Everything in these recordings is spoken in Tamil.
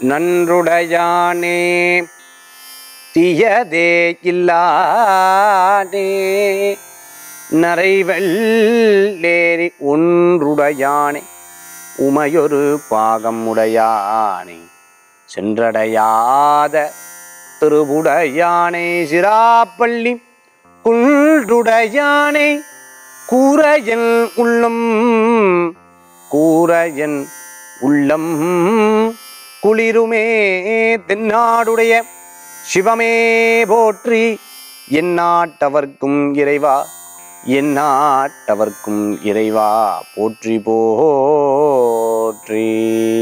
நன்றுடையானே தீயதே இல்லானே நரைவெள்ளேரி ஒன்றுடையானே உமையொரு பாகம் உடையானே சென்றடையாத திருவுடையானே சிராப்பள்ளி குன்றுடையானே கூரையன் உள்ளம் குளிருமே தென்னாடுடைய சிவமே போற்றி எந்நாட்டவர்க்கும் இறைவா போற்றி போற்றி.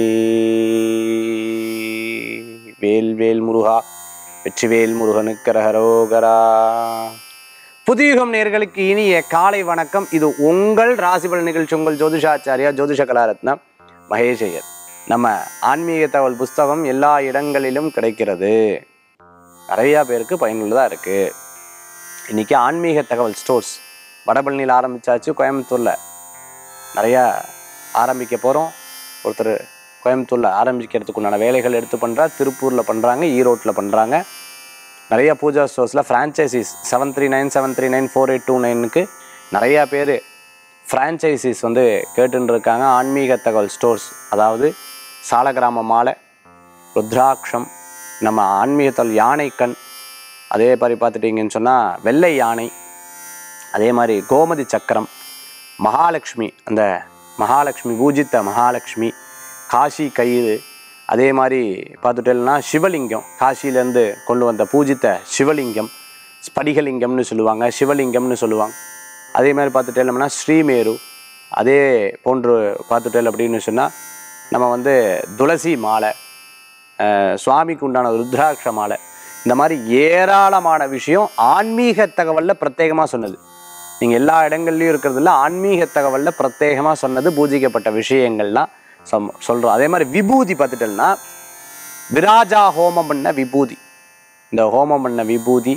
வேல்வேல் முருகா வெற்றிவேல் முருகனுக்கு அரகரோகரா. புதியுகம் நேயர்களுக்கு இனிய காலை வணக்கம். இது உங்கள் ராசிபலன் நிகழ்ச்சி. உங்கள் ஜோதிஷாச்சாரியா ஜோதிஷ கலாரத்னா மகேஷ் ஐயர். நம்ம ஆன்மீக தகவல் புஸ்தகம் எல்லா இடங்களிலும் கிடைக்கிறது. நிறையா பேருக்கு பயனுள்ளதாக இருக்குது. இன்றைக்கி ஆன்மீக தகவல் ஸ்டோர்ஸ் வடபழனியில் ஆரம்பித்தாச்சு. கோயம்புத்தூரில் நிறையா ஆரம்பிக்க போகிறோம். ஒருத்தர் கோயம்புத்தூரில் ஆரம்பிக்கிறதுக்கு உண்டான வேலைகள் எடுத்து பண்ணுறார். திருப்பூரில் பண்ணுறாங்க, ஈரோட்டில் பண்ணுறாங்க. நிறையா பூஜா ஸ்டோர்ஸில் ஃப்ரான்ச்சைசிஸ் 7397394829க்கு நிறையா பேர் ஃப்ரான்ச்சைசிஸ் கேட்டுன்னு இருக்காங்க. ஆன்மீக தகவல் ஸ்டோர்ஸ், அதாவது சாலகிராம மாலை, ருத்ராட்சம், நம்ம ஆன்மீகத்தல் யானைக்கண், அதே மாதிரி பார்த்துட்டிங்கன்னு சொன்னால் வெள்ளை யானை, அதே மாதிரி கோமதி சக்கரம், மகாலட்சுமி, அந்த மகாலட்சுமி பூஜித்த மகாலட்சுமி, காசி கயிறு, அதே மாதிரி பார்த்துட்டேன்னா சிவலிங்கம், காசியிலேருந்து கொண்டு வந்த பூஜித்த சிவலிங்கம், ஸ்படிகலிங்கம்னு சொல்லுவாங்க, சிவலிங்கம்னு சொல்லுவாங்க. அதே மாதிரி பார்த்துட்டேன்னா ஸ்ரீமேரு, அதே போன்று பார்த்துட்டேல் அப்படின்னு சொன்னால் நம்ம துளசி மாலை, சுவாமிக்கு உண்டான ருத்ராட்ச மாலை, இந்த மாதிரி ஏராளமான விஷயம் ஆன்மீக தகவலில் பிரத்யேகமாக சொன்னது. நீங்கள் எல்லா இடங்கள்லையும் இருக்கிறதுல ஆன்மீக தகவலில் பிரத்யேகமாக சொன்னது பூஜிக்கப்பட்ட விஷயங்கள்லாம் சொல்கிறோம். அதே மாதிரி விபூதி பார்த்துட்டோம்னா விராஜா ஹோமம் பண்ண விபூதி, இந்த ஹோமம் பண்ண விபூதி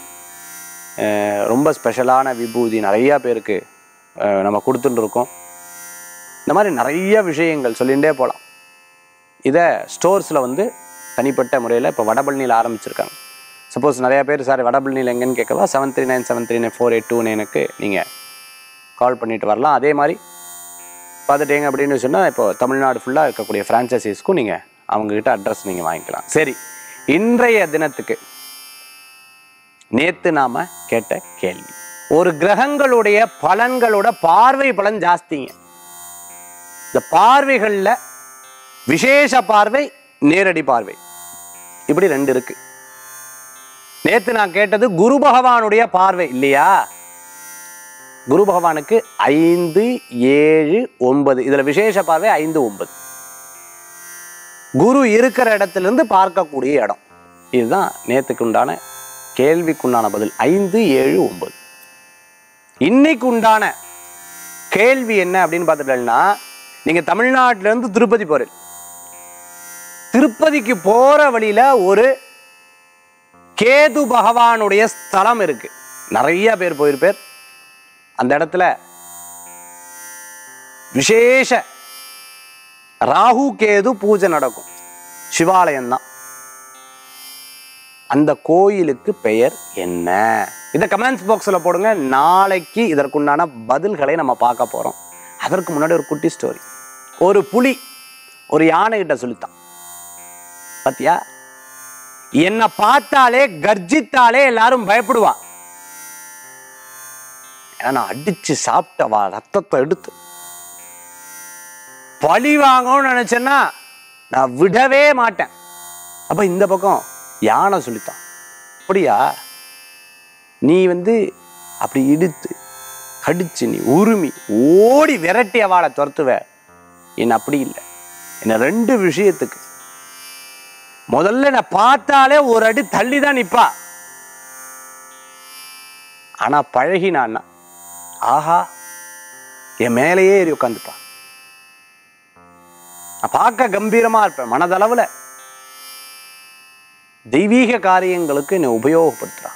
ரொம்ப ஸ்பெஷலான விபூதி நிறையா பேருக்கு நம்ம கொடுத்துட்டு இருக்கோம். இந்த மாதிரி நிறைய விஷயங்கள் சொல்லிகிட்டே போகலாம். இதை ஸ்டோர்ஸில் தனிப்பட்ட முறையில் இப்போ வடபழனியில் ஆரம்பிச்சிருக்காங்க. சப்போஸ் நிறையா பேர் சார் வடபழனியில் எங்கேன்னு கேட்கவா 7397394829க்கு நீங்கள் கால் பண்ணிட்டு வரலாம். அதே மாதிரி பார்த்துட்டீங்க அப்படின்னு சொன்னால் இப்போ தமிழ்நாடு ஃபுல்லாக இருக்கக்கூடிய ஃப்ரான்ச்சைசிஸ்க்கும் நீங்கள் அவங்கக்கிட்ட அட்ரஸ் நீங்கள் வாங்கிக்கலாம். சரி, இன்றைய தினத்துக்கு நேற்று நாம் கேட்ட கேள்வி, ஒரு கிரகங்களுடைய பலன்களோட பார்வை பலன் ஜாஸ்திங்க. இந்த பார்வைகளில் விசேஷ பார்வை, நேரடி பார்வை, இப்படி ரெண்டு இருக்கு. நேற்று நான் கேட்டது குரு பகவானுடைய பார்வை இல்லையா? குரு பகவானுக்கு 5, 7, 9 இதில் விசேஷ பார்வை 5, 9. குரு இருக்கிற இடத்திலிருந்து பார்க்கக்கூடிய இடம். இதுதான் நேற்றுக்கு உண்டான கேள்விக்குண்டான பதில். 5, 7, 9. இன்னைக்கு உண்டான கேள்வி என்ன அப்படின்னு பார்த்துட்டேன்னா, நீங்கள் தமிழ்நாட்டிலேருந்து திருப்பதி போகிறீங்க. திருப்பதிக்கு போகிற வழியில் ஒரு கேது பகவானுடைய ஸ்தலம் இருக்கு. நிறைய பேர் போயிருப்பேர். அந்த இடத்துல விசேஷ ராகு கேது பூஜை நடக்கும். சிவாலயம்தான். அந்த கோயிலுக்கு பெயர் என்ன? இதை கமெண்ட்ஸ் பாக்ஸில் போடுங்க. நாளைக்கு இதற்குண்டான பதில்களை நம்ம பார்க்க போகிறோம். அதற்கு முன்னாடி ஒரு குட்டி ஸ்டோரி. ஒரு புலி ஒரு யானை கிட்ட சொல்லித்தான், பாத்தியா, என்னை பார்த்தாலே கர்ஜித்தாலே எல்லாரும் பயப்படுவா. ஏன்னா நான் அடிச்சு சாப்பிட்டவா ரத்தத்தை எடுத்து பழி வாங்கணும்னு நினைச்சேன்னா நான் விடவே மாட்டேன். அப்ப இந்த பக்கம் யானை சொல்லித்தான், அப்படியா, நீ அப்படி இடுத்து கடிச்சு நீ உருமி ஓடி விரட்டி அவளை துரத்துவ. என்ன அப்படி இல்லை. என்ன 2 விஷயத்துக்கு. முதல்ல நான் பார்த்தாலே ஒரு அடி தள்ளிதான் நிப்பா. ஆனா பழகினான்னா ஆஹா என் மேலேயே ஏறி உட்காந்துப்பா. நான் பார்க்க கம்பீரமா இருப்பேன். மனதளவுல தெய்வீக காரியங்களுக்கு என்னை உபயோகப்படுத்துறான்.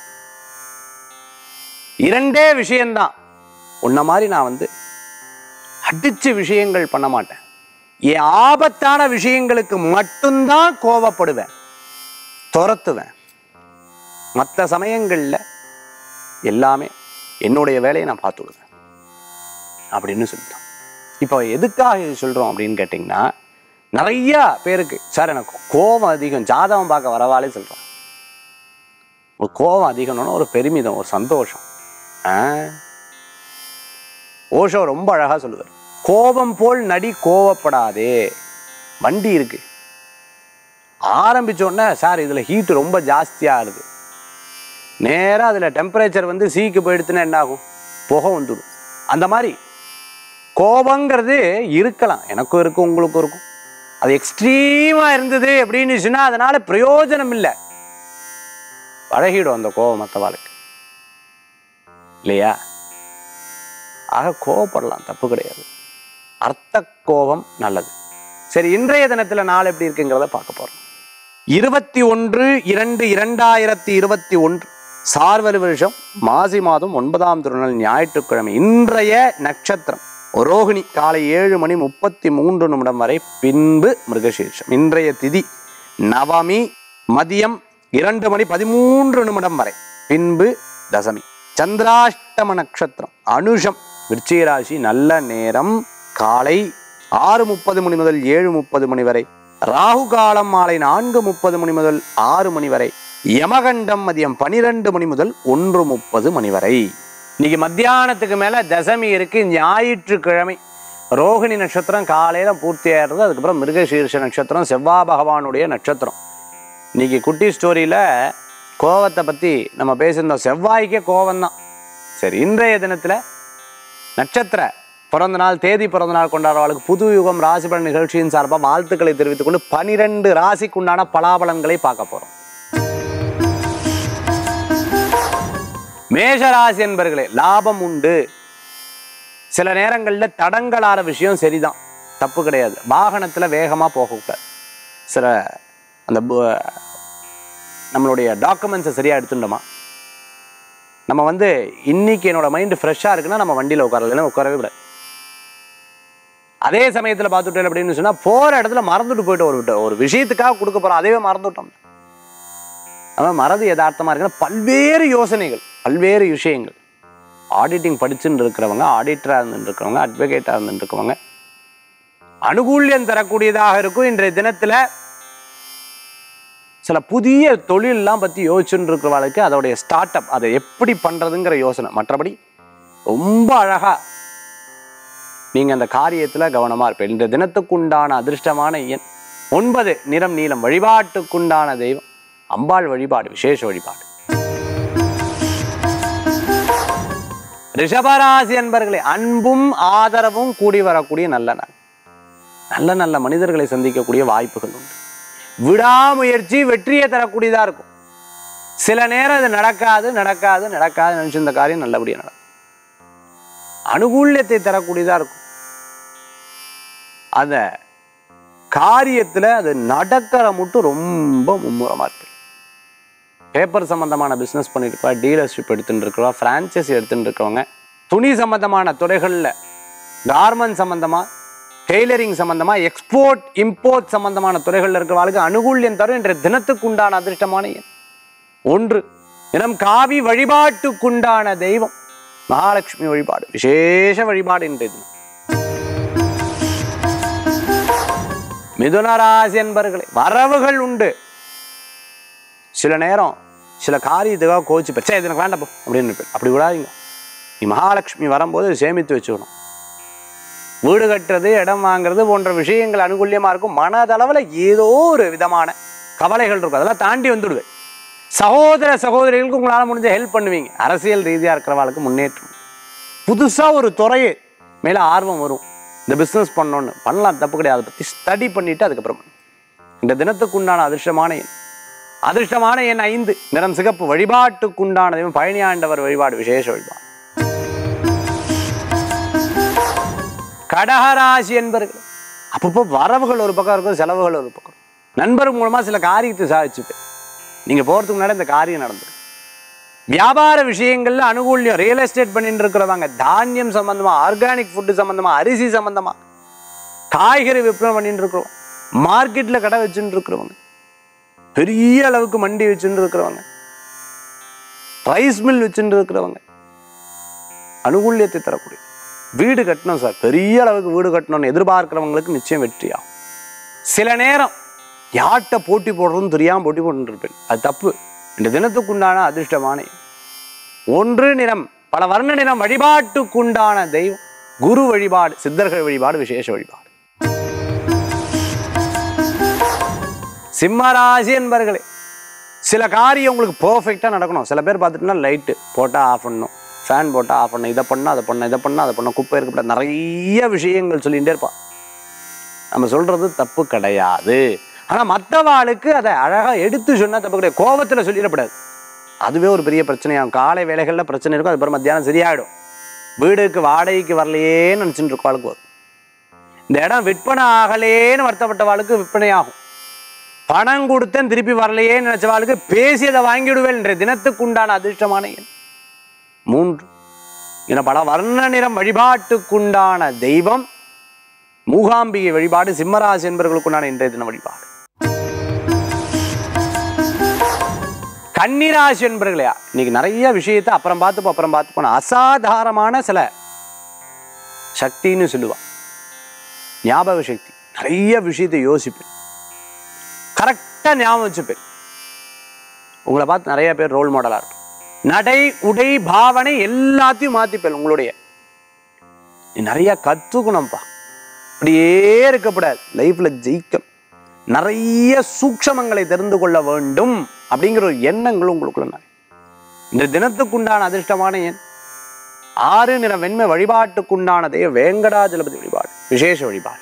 2 விஷயம்தான். உன்ன மாதிரி நான் அடிச்சு விஷயங்கள் பண்ண மாட்டேன். என் ஆபத்தான விஷயங்களுக்கு மட்டும்தான் கோவப்படுவேன், துரத்துவேன். மற்ற சமயங்கள்ல எல்லாமே என்னுடைய வேலையை நான் பார்த்துடுவேன் அப்படின்னு சொல்லிட்டோம். இப்போ எதுக்காக இது சொல்றோம் அப்படின்னு கேட்டிங்கன்னா, நிறைய பேருக்கு சார் எனக்கு கோபம் அதிகம், ஜாதகம் பார்க்க வரவாலே சொல்றோம். ஒரு கோபம் அதிகம்னா ஒரு பெருமிதம், ஒரு சந்தோஷம். ஓஷோ ரொம்ப அழகா சொல்லுவார், கோபம் போல் நடி, கோவப்படாதே. வண்டி இருக்கு, ஆரம்பிச்சோடனே சார் இதுல ஹீட் ரொம்ப ஜாஸ்தியா இருக்கு, நேரா அதுல டெம்பரேச்சர் வந்து சீக்கு போயிடுச்சுன்னா என்ன ஆகும், புகை வந்துடும். அந்த மாதிரி கோபங்கிறது இருக்கலாம், எனக்கும் இருக்கும் உங்களுக்கும் இருக்கும். அது எக்ஸ்ட்ரீமா இருந்தது அப்படின்னு சொன்னா அதனால பிரயோஜனம் இல்லை, பழகிடும் அந்த கோபம் மற்றவாளுக்கு இல்லையா. ஆக கோபப்படலாம், தப்பு கிடையாது. அர்த்த கோபம் நல்லது. சரி, இன்றைய தினத்துல நாள் எப்படி இருக்குங்கிறத பார்க்க போறோம். 21/2/2021 சார்வரி வருஷம் மாசி மாதம் 9ஆம் திருநாள் ஞாயிற்றுக்கிழமை. இன்றைய நட்சத்திரம் ரோகிணி, காலை 7:33 வரை, பின்பு மிருகசீர்ஷம். இன்றைய திதி நவமி, மதியம் 2:13 வரை, பின்பு தசமி. சந்திராஷ்டம நட்சத்திரம் அனுஷம், விருச்சிக ராசி. நல்ல நேரம் காலை 6:30 முதல் 7:30 வரை, ராகு காலம் மாலை 4:30 முதல் 6 வரை, யமகண்டம் மதியம் 12 முதல் 1:30 வரை. இன்னைக்கு மத்தியானத்துக்கு மேல தசமி இருக்கு. ஞாயிற்றுக்கிழமை ரோகிணி நட்சத்திரம் காலையில பூர்த்தி ஆயிடுறது. அதுக்கப்புறம் மிருகசீர்ஷ நட்சத்திரம் செவ்வாய் பகவானுடைய நட்சத்திரம். இன்னைக்கு குட்டி ஸ்டோரியில கோவத்தை பத்தி நம்ம பேசியிருந்தோம். செவ்வாய்க்கே கோவம்தான். சரி, இன்றைய தினத்துல நட்சத்திர பிறந்த நாள், தேதி பிறந்த நாள் கொண்டாடுறவர்களுக்கு புது யுகம் ராசிபலன் நிகழ்ச்சியின் சார்பாக வாழ்த்துக்களை தெரிவித்துக் கொண்டு 12 ராசிக்குண்டான பலாபலன்களை பார்க்க போறோம். மேஷராசி என்பர்களே, லாபம் உண்டு. சில நேரங்களில் தடங்களான விஷயம் சரிதான், தப்பு கிடையாது. வாகனத்தில் வேகமாக போகக்கூடாது. சில அந்த நம்மளுடைய டாக்குமெண்ட்ஸை சரியாக எடுத்துட்டோமா, நம்ம வந்து இன்னைக்கு என்னோட மைண்டு ஃப்ரெஷ்ஷாக இருக்குன்னா நம்ம வண்டியில் உட்காரலாம், உட்காரவே கூடாது. அதே சமயத்தில் பார்த்துட்டேன் அப்படின்னு சொன்னால் போகிற இடத்துல மறந்துட்டு போயிட்டு ஒரு விஷயத்துக்காக கொடுக்க போகிறோம், அதே மறந்துட்டோம். ஆனால் மறதி யதார்த்தமாக இருக்குன்னா பல்வேறு யோசனைகள், பல்வேறு விஷயங்கள். ஆடிட்டிங் படிச்சுன்னு இருக்கிறவங்க, ஆடிட்டராக இருந்துட்டு இருக்கிறவங்க, அட்வொகேட்டாக இருந்துட்டு இருக்கிறவங்க அனுகூல்யம் தரக்கூடியதாக இருக்கும். இன்றைய தினத்தில் சில புதிய தொழிலெலாம் பற்றி யோசிச்சுன்னு இருக்கிறவங்களுக்கு அதோடைய ஸ்டார்ட் அப், அதை எப்படி பண்ணுறதுங்கிற யோசனை. மற்றபடி ரொம்ப அழகாக நீங்கள் அந்த காரியத்தில் கவனமாக இருப்பீங்க. இந்த தினத்துக்குண்டான அதிர்ஷ்டமான எண் 9, நிறம் நீலம். வழிபாட்டுக்குண்டான தெய்வம் அம்பாள் வழிபாடு, விசேஷ வழிபாடு. ரிஷபராசி அன்பர்களே, அன்பும் ஆதரவும் கூடி வரக்கூடிய நல்ல நாள். நல்ல நல்ல மனிதர்களை சந்திக்கக்கூடிய வாய்ப்புகள் உண்டு. விடாமுயற்சி வெற்றியை தரக்கூடியதா இருக்கும். சில நேரம் அது நடக்காது நினைச்சு இந்த காரியம் நல்லபடியாக நடக்கும். அனுகூல்யத்தை தரக்கூடியதா இருக்கும். அந்த காரியத்துல அது நடக்கிற மட்டும் ரொம்ப மும்முரமா இருக்கு. பேப்பர் சம்பந்தமான பிஸ்னஸ் பண்ணிட்டு இருக்கா, டீலர்ஷிப் எடுத்துட்டு இருக்கிறவா, பிரான்ச்சைசி எடுத்துட்டு இருக்கிறவங்க, துணி சம்பந்தமான துறைகளில் கார்மெண்ட் சம்பந்தமா, டெய்லரிங் சம்பந்தமா, எக்ஸ்போர்ட் இம்போர்ட் சம்பந்தமான துறைகளில் இருக்கிறவர்களுக்கு அனுகூல்யம் தரும். என்ற தினத்துக்குண்டான அதிர்ஷ்டமான எண் 1, தினம் காவி. வழிபாட்டுக்குண்டான தெய்வம் மகாலட்சுமி வழிபாடு, விசேஷ வழிபாடு இன்றைய தினம். மிதுனராசி என்பர்களே, வரவுகள் உண்டு. சில நேரம் சில காரியத்துக்காக கோச்சு பிரச்சனை, இது எனக்கு வேண்டாம் அப்படின்னு அப்படி விடாதீங்க. நீ மகாலட்சுமி வரும்போது சேமித்து வச்சுக்கணும். வீடு கட்டுறது, இடம் வாங்குறது போன்ற விஷயங்கள் அனுகூல்யமா இருக்கும். மனதளவில் ஏதோ ஒரு விதமான கவலைகள் இருக்கும், அதெல்லாம் தாண்டி வந்துடுவேன். சகோதர சகோதரிகளுக்கு உங்களால் முடிஞ்ச ஹெல்ப் பண்ணுவீங்க. அரசியல் ரீதியாக இருக்கிறவர்களுக்கு முன்னேற்றம். புதுசாக ஒரு துறையை மேலே ஆர்வம் வரும். இந்த பிஸ்னஸ் பண்ணோன்னு பண்ணலாம், தப்பு கிடையாது. அதை பற்றி ஸ்டடி பண்ணிட்டு அதுக்கப்புறம் இந்த தினத்துக்குண்டான அதிர்ஷ்டமான எண் 5, நிறம் சிகப்பு. வழிபாட்டுக்குண்டான தெய்வம் பழனி ஆண்டவர் வழிபாடு, விசேஷ வழிபாடு. கடகராசி என்பர்கள், அப்பப்போ வரவுகள் ஒரு பக்கம் இருக்கும், செலவுகள் ஒரு பக்கம். நண்பர் மூலமா சில காரியத்தை சாதிச்சுட்டு நீங்க போறதுக்கு முன்னாடி இந்த காரியம் நடந்துடும். வியாபார விஷயங்கள்ல அனுகூல்யம். ரியல் எஸ்டேட் பண்ணிட்டு இருக்கிறவங்க, தானியம் சம்பந்தமா, ஆர்கானிக் ஃபுட்டு சம்பந்தமா, அரிசி சம்பந்தமா, காய்கறி விற்பனை பண்ணிட்டு இருக்கிறோம், மார்க்கெட்ல கடை வச்சுட்டு இருக்கிறவங்க, பெரிய அளவுக்கு மண்டி வச்சுட்டு இருக்கிறவங்க, ரைஸ் மில் வச்சுட்டு இருக்கிறவங்க, அனுகூல்யத்தை தரக்கூடிய வீடு கட்டணும் சார், பெரிய அளவுக்கு வீடு கட்டணும்னு எதிர்பார்க்கிறவங்களுக்கு நிச்சயம் வெற்றியாகும். சில நேரம் யார்கிட்ட போட்டி போடுறதுன்னு தெரியாம போட்டி போட்டு இருப்பேன், அது தப்பு. இந்த தினத்துக்குண்டான அதிர்ஷ்டமான ஒன்று நிறம் பல வர்ண நிறம். வழிபாட்டுக்குண்டான தெய்வம் குரு வழிபாடு, சித்தர்கள் வழிபாடு, விசேஷ வழிபாடு. சிம்மராசி என்பர்களே, சில காரியம் உங்களுக்கு பெர்ஃபெக்டா நடக்கணும். சில பேர் பார்த்துட்டுனா லைட்டு போட்டா ஆஃப் பண்ணணும், ஃபேன் போட்டா ஆஃப் பண்ணணும், இதை பண்ணா அதை பண்ண, இதை பண்ணா அதை பண்ண, குப்பை இருக்கப்பட நிறைய விஷயங்கள் சொல்லிகிட்டே இருப்பான். நம்ம சொல்றது தப்பு கிடையாது. ஆனா மற்றவாளுக்கு அதை அழகா எடுத்து சொன்னா தப்பு கிடையாது. கோபத்துல சொல்லிடப்படாது, அதுவே ஒரு பெரிய பிரச்சனையாகும். காலை வேலைகள்ல பிரச்சனை இருக்கும், அதுக்கப்புறம் மத்தியானம் சரியாயிடும். வீடுக்கு வாடகைக்கு வரலையேன்னு நினைச்சுட்டு இருக்கவாளுக்கு வரும். இந்த இடம் விற்பனை ஆகலேன்னு வருத்தப்பட்டவாளுக்கு விற்பனை ஆகும். பணம் கொடுத்தேன் திருப்பி வரலையேன்னு நினைச்சவாளுக்கு பேசி அதை வாங்கிவிடுவேன். என்ற தினத்துக்கு உண்டான அதிர்ஷ்டமான எண் 3. என பல வர்ண நிறம். வழிபாட்டுக்குண்டான தெய்வம் மூகாம்பிகை வழிபாடு. சிம்மராசி என்பவர்களுக்குண்டான இன்றைய தின வழிபாடு. கன்னிராசி என்பர்களையா, இன்னைக்கு நிறைய விஷயத்தை அப்புறம் பார்த்துப்போம். அசாதாரணமான சில சக்தின்னு சொல்லுவா, ஞாபக சக்தி. நிறைய விஷயத்தை யோசிப்பேன், கரெக்டா ஞாபகம் வச்சுப்பேன். உங்களை பார்த்து நிறைய பேர் ரோல் மாடலா இருக்கும். நடை உடை பாவனை எல்லாத்தையும் மாத்திப்பேன். உங்களுடைய நிறைய கத்துக்கணும்பா, அப்படியே இருக்கக்கூடாது. லைஃப்ல ஜெயிக்கணும், நிறைய சூக்ஷமங்களை தெரிந்து கொள்ள வேண்டும் அப்படிங்கிற ஒரு எண்ணங்களும் உங்களுக்குள்ள. இந்த தினத்துக்குண்டான அதிர்ஷ்டமான எண் 6 நிற வெண்மை. வழிபாட்டுக்குண்டான தெய்வம் வேங்கடாஜலபதி வழிபாடு, விசேஷ வழிபாடு.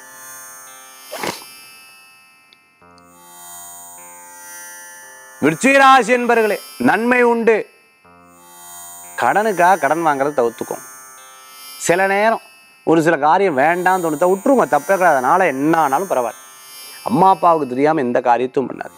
விருச்சிகராசி என்பவர்களே, நன்மை உண்டு. கடனுக்காக கடன் வாங்குறத தவிர்த்துக்கும். சில நேரம் ஒரு சில காரியம் வேண்டாம் தோணுத்த விட்டுருங்க, தப்பே கிடையாது. அதனால என்ன ஆனாலும் பரவாயில்ல. அம்மா அப்பாவுக்கு தெரியாம எந்த காரியத்தையும் பண்ணாது.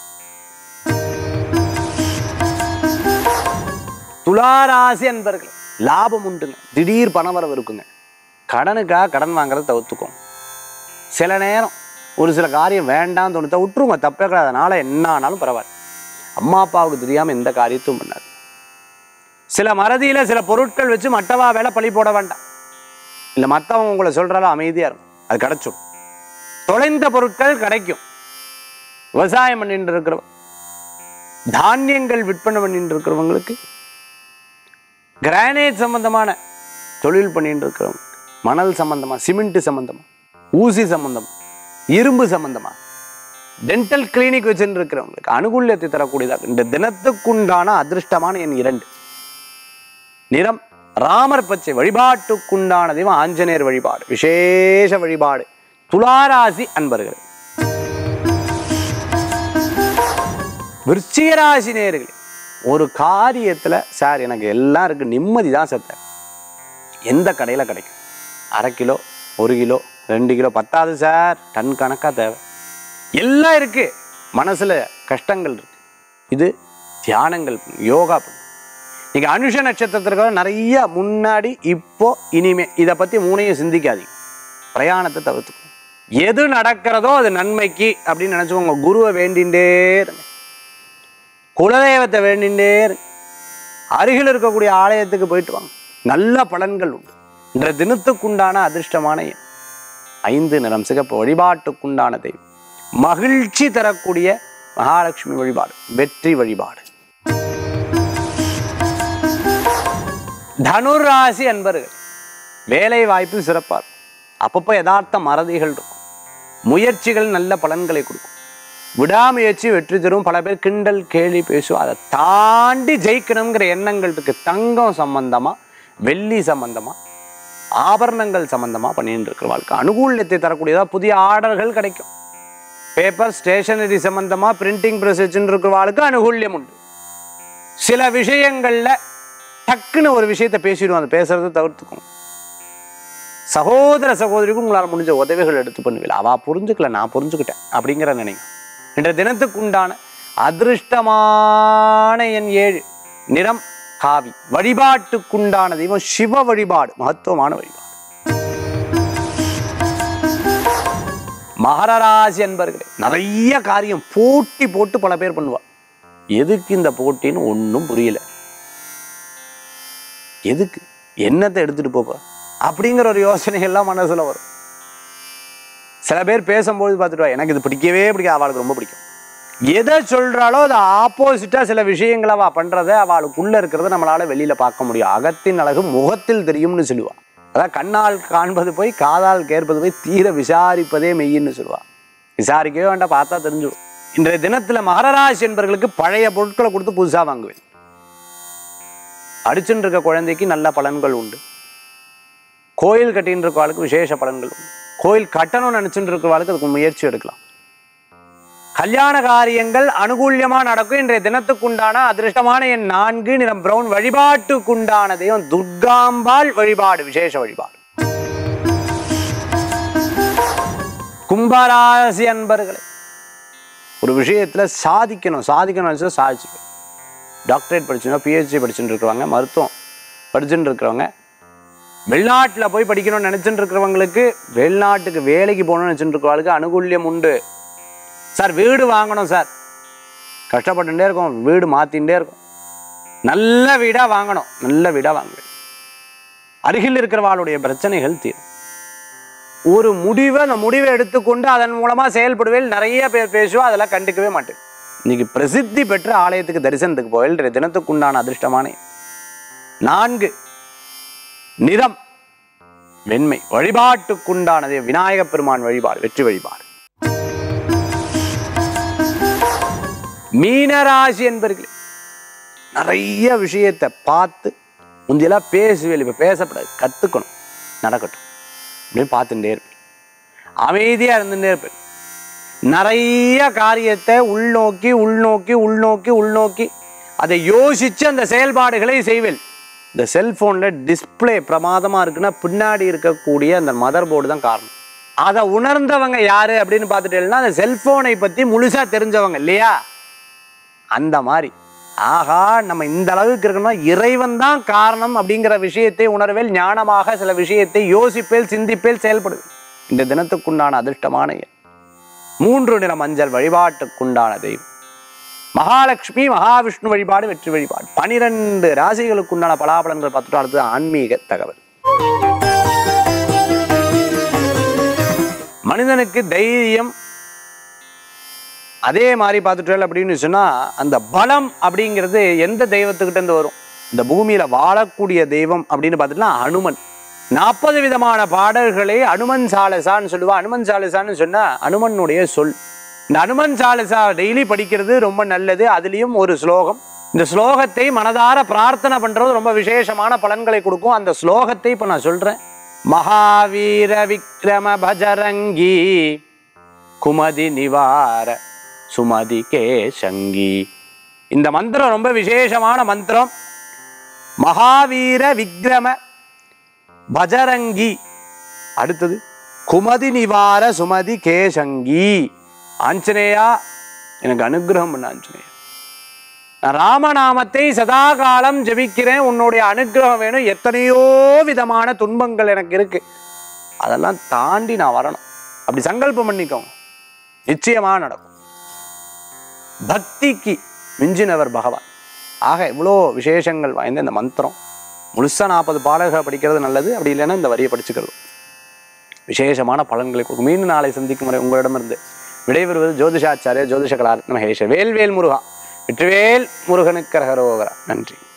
துளாராசி என்பவர்களே, லாபம் உண்டுங்க, திடீர் பணவரவு இருக்குங்க. கடனுக்காக கடன் வாங்குறத தவிர்த்துக்கும். சில நேரம் ஒரு சில காரியம் வேண்டாம் தோணுத்த விட்டுருங்க, தப்பே கிடையாது. அதனால என்ன ஆனாலும் பரவாயில்ல. அம்மா அப்பாவுக்கு தெரியாம எந்த காரியத்தையும் பண்ணாது. சில மறதியில சில பொருட்கள் வச்சு மற்றவா வேலை பழி போட வேண்டாம். இல்ல மற்றவங்க உங்களை சொல்றாலும் அமைதியா இருக்கும், அது கிடைச்சிடும். தொலைந்த பொருட்கள் கிடைக்கும். விவசாயம் பண்ணிட்டு இருக்கிறவங்க, தானியங்கள் விற்பனை பண்ணிட்டு இருக்கிறவங்களுக்கு, கிரானைட் சம்பந்தமான தொழில் பண்ணிட்டு இருக்கிறவங்க, மணல் சம்பந்தமா, சிமெண்ட் சம்பந்தமா, ஊசி சம்பந்தமா, இரும்பு சம்பந்தமா, டென்டல் கிளினிக் வச்சுட்டு இருக்கிறவங்களுக்கு அனுகூல்யத்தை தரக்கூடியதாக இந்த தினத்துக்குண்டான அதிர்ஷ்டமான எண் 2. நிறம் ராமர் பச்சை. வழிபாட்டுக்குண்டான தெய்வம் ஆஞ்சநேயர் வழிபாடு, விசேஷ வழிபாடு. துளாராசி அன்பர்கள். விருச்சிகராசி நேயர்களே, ஒரு காரியத்துல சார் எனக்கு எல்லாம் இருக்கு, நிம்மதி தான் சத்த, எந்த கடையில கிடைக்கும்? 1/2 கிலோ, 1 கிலோ, 2 கிலோ பத்தாது சார், டன் கணக்கா தேவை. எல்லாம் இருக்கு, மனசுல கஷ்டங்கள் இருக்கு. இது தியானங்கள், யோகா பண்ணு. நீங்க அனுஷ நட்சத்திரத்திற்கு நிறைய முன்னாடி, இப்போ, இனிமே இதை பத்தி 3ஐயும் சிந்திக்காதீங்க. பிரயாணத்தை தவிர்த்துக்கணும். எது நடக்கிறதோ அது நன்மைக்கு அப்படின்னு நினைச்சுக்கோங்க. குருவை வேண்டிண்டே இருங்க, குலதெய்வத்தை வேண்டிண்டே இருங்க, அருகில் இருக்கக்கூடிய ஆலயத்துக்கு போயிட்டு வாங்க, நல்ல பலன்கள் உண்டு. இன்ற தினத்துக்குண்டான அதிர்ஷ்டமான எண் 5 நிறம் சிகப்பு. வழிபாட்டுக்குண்டான தெய்வம் மகிழ்ச்சி தரக்கூடிய மகாலட்சுமி வழிபாடு, வெற்றி வழிபாடு. தனுராசி அன்பர்கள், வேலை வாய்ப்பு சிறப்பாக இருக்கும். அப்பப்போ யதார்த்த மறதிகள் இருக்கும். முயற்சிகள் நல்ல பலன்களை கொடுக்கும். விடாமுயற்சி வெற்றி தரும். பல பேர் கிண்டல் கேலி பேசுவோம், அதை தாண்டி ஜெயிக்கணுங்கிற எண்ணங்கள் இருக்கு. தங்கம் சம்பந்தமா, வெள்ளி சம்பந்தமா, ஆபரணங்கள் சம்பந்தமா பண்ணிட்டு இருக்கிற வாழ்க்கை அனுகூல்யத்தை தரக்கூடியதா. புதிய ஆர்டர்கள் கிடைக்கும். பேப்பர் ஸ்டேஷனரி சம்பந்தமா, பிரிண்டிங் ப்ரெஸ் வச்சுட்டு இருக்கிற வாழ்க்கை அனுகூல்யம் உண்டு. சில விஷயங்கள்ல டக்குன்னு ஒரு விஷயத்தை பேசிடுவோம், அதை பேசுறதை தவிர்த்துக்கும். சகோதர சகோதரிக்கும் உங்களால் முடிஞ்ச உதவிகள் எடுத்து பண்ணுவீங்க. அவ புரிஞ்சுக்கல, நான் புரிஞ்சுக்கிட்டேன் அப்படிங்கிற நினைங்க. இன்றைய தினத்துக்கு உண்டான அதிர்ஷ்டமான எண் 7. நிறம் காவி. வழிபாட்டுக்குண்டான தெய்வம் சிவ வழிபாடு, மகத்துவமான வழிபாடு. மகர ராசி அன்பர்களே, நிறைய காரியம் போட்டி போட்டு பல பேர் பண்ணுவா. எதுக்கு இந்த போட்டின்னு ஒன்றும் புரியல. எதுக்கு, என்னத்தை எடுத்துட்டு போப்ப அப்படிங்கிற ஒரு யோசனை எல்லாம் மனசுல வரும். சில பேர் பேசும்போது பார்த்துட்டு எனக்கு இது பிடிக்கவே பிடிக்காது, அவளுக்கு ரொம்ப பிடிக்கும். எதை சொல்றாளோ அது ஆப்போசிட்டா சில விஷயங்களை அவள் பண்றதை அவளுக்குள்ள இருக்கிறத நம்மளால வெளியில பார்க்க முடியும். அகத்தின் அழகு முகத்தில் தெரியும்னு சொல்லுவா. அதான் கண்ணால் காண்பது போய் காதால் கேட்பது போய் தீர விசாரிப்பதே மெய்யின்னு சொல்லுவா. விசாரிக்கவே வேண்டாம், பார்த்தா தெரிஞ்சிடும். இன்றைய தினத்துல மகர ராசி என்பவர்களுக்கு பழைய பொருட்களை கொடுத்து புதுசா வாங்குவேன். அடிச்சுட்டு இருக்க குழந்தைக்கு நல்ல பலன்கள் உண்டு. கோயில் கட்டின்னு இருக்கவாளுக்கு விசேஷ பலன்கள் உண்டு. கோயில் கட்டணும்னு நினைச்சுட்டு இருக்கவாளுக்கு அதுக்கு முயற்சி எடுக்கலாம். கல்யாண காரியங்கள் அனுகூல்யமா நடக்கும். இன்றைய தினத்துக்குண்டான அதிர்ஷ்டமான எண் 4, நிறம் பிரவுன். வழிபாட்டுக்குண்டான தெய்வம் துர்காம்பாள் வழிபாடு, விசேஷ வழிபாடு. கும்பராசி அன்பர்களே, ஒரு விஷயத்துல சாதிக்கணும் சாதிச்சுட்டு டாக்டரேட் படிச்சுன்னா பிஹெச்டி படிச்சுட்டு இருக்கிறவங்க, மருத்துவம் படிச்சுட்டு இருக்கிறவங்க, வெளிநாட்டில் போய் படிக்கணும்னு நினைச்சுட்டு இருக்கிறவங்களுக்கு, வெளிநாட்டுக்கு வேலைக்கு போகணும்னு நினைச்சுட்டு இருக்கிறவங்களுக்கு அனுகூல்யம் உண்டு. சார் வீடு வாங்கணும் சார், கஷ்டப்பட்டுட்டே இருக்கோம், வீடு மாத்தின்ண்டே இருக்கும். நல்ல வீடா வாங்கணும், நல்ல வீடா வாங்குவேன். அருகில் இருக்கிறவாளுடைய பிரச்சனைகள் தீரும். ஒரு முடிவை, அந்த முடிவை எடுத்துக்கொண்டு அதன் மூலமா செயல்படுவேன். நிறைய பேர் பேசுவா, அதெல்லாம் கண்டுக்கவே மாட்டேன். இன்னைக்கு பிரசித்தி பெற்ற ஆலயத்துக்கு தரிசனத்துக்கு போவேன். தினத்துக்குண்டான அதிர்ஷ்டமான 4, நிறம் வெண்மை. வழிபாட்டுக்குண்டானது விநாயகப் பெருமான் வழிபாடு, வெற்றி வழிபாடு. மீனராசி என்பர்களே, நிறைய விஷயத்தை பார்த்து முந்தியெல்லாம் பேசுவேன், இப்ப பேசப்படாது, கத்துக்கணும், நடக்கட்டும் அப்படின்னு பார்த்துட்டே இருப்பேன். அமைதியா இருந்துட்டே இருப்பேன். நிறைய காரியத்தை உள்நோக்கி உள்நோக்கி உள்நோக்கி உள்நோக்கி அதை யோசிச்சு அந்த செயல்பாடுகளை செய்வேன். இந்த செல்போன்ல டிஸ்பிளே பிரமாதமா இருக்குன்னா பின்னாடி இருக்கக்கூடிய அந்த மதர் போர்டு தான் காரணம். அதை உணர்ந்தவங்க யாரு அப்படின்னு பார்த்துட்டேன்னா அந்த செல்போனை பத்தி முழுசா தெரிஞ்சவங்க இல்லையா? அந்த மாதிரி ஆகா நம்ம இந்த அளவுக்கு இருக்கணும், இறைவன் தான் காரணம் அப்படிங்கிற விஷயத்தை உணர்வேல். ஞானமாக சில விஷயத்தை யோசிப்பேல், சிந்திப்பேல், செயல்படுவேன். இந்த தினத்துக்குண்டான அதிர்ஷ்டமான 3, நிறம் மஞ்சள். வழிபாட்டுக்குண்டான தெய்வம் மகாலட்சுமி மகாவிஷ்ணு வழிபாடு, வெற்றி வழிபாடு. 12 ராசிகளுக்குண்டான பலாபலன்கள் பார்த்துட்டு அடுத்தது ஆன்மீக தகவல். மனிதனுக்கு தைரியம் அதே மாதிரி பார்த்துட்டு அப்படின்னு சொன்னா அந்த பலம் அப்படிங்கிறது எந்த தெய்வத்துக்கிட்ட இருந்து வரும்? இந்த பூமியில வாழக்கூடிய தெய்வம் அப்படின்னு பார்த்துட்டுனா அனுமன். 40 விதமான பாடல்களை அனுமன் சாலசான்னு சொல்லுவா. அனுமன் சாலசான்னு சொன்னா அனுமனுடைய சொல். இந்த அனுமன் சாலசா டெய்லி படிக்கிறது ரொம்ப நல்லது. அதுலேயும் ஒரு ஸ்லோகம், இந்த ஸ்லோகத்தை மனதார பிரார்த்தனை பண்றது ரொம்ப விசேஷமான பலன்களை கொடுக்கும். அந்த ஸ்லோகத்தை இப்போ நான் சொல்றேன். மகாவீர விக்ரம பஜரங்கி குமதி நிவார சுமதி கேசங்கி. இந்த மந்திரம் ரொம்ப விசேஷமான மந்திரம். மகாவீர விக்ரம பஜரங்கி, அடுத்தது குமதி நிவார சுமதி கேசங்கி. ஆஞ்சநேயா எனக்கு அனுகிரகம் பண்ண ஆஞ்சநேயா, நான் ராமநாமத்தை சதா காலம் ஜபிக்கிறேன், உன்னுடைய அனுகிரகம் வேணும். எத்தனையோ விதமான துன்பங்கள் எனக்கு இருக்கு, அதெல்லாம் தாண்டி நான் வரணும். அப்படி சங்கல்பம் பண்ணிக்கோங்க, நிச்சயமா நடக்கும். பக்திக்கு மிஞ்சினவர் பகவான். ஆக இவ்வளோ விசேஷங்கள் வாய்ந்த இந்த மந்திரம் முழுசா 40 பாடல்களை படிக்கிறது நல்லது. அப்படி இல்லைன்னா இந்த வரியை படிச்சுக்கிறது விசேஷமான பலன்களை கொடுக்கும். மீண்டும் நாளை சந்திக்கும் முறை உங்களிடமிருந்து விடைபெறுவது ஜோதிஷாச்சாரிய ஜோதிஷ கலாரத்ன மகேஷ. வேல்வேல் முருகா, வெற்றிவேல் முருகனுக்கு கரகரோகரா. நன்றி.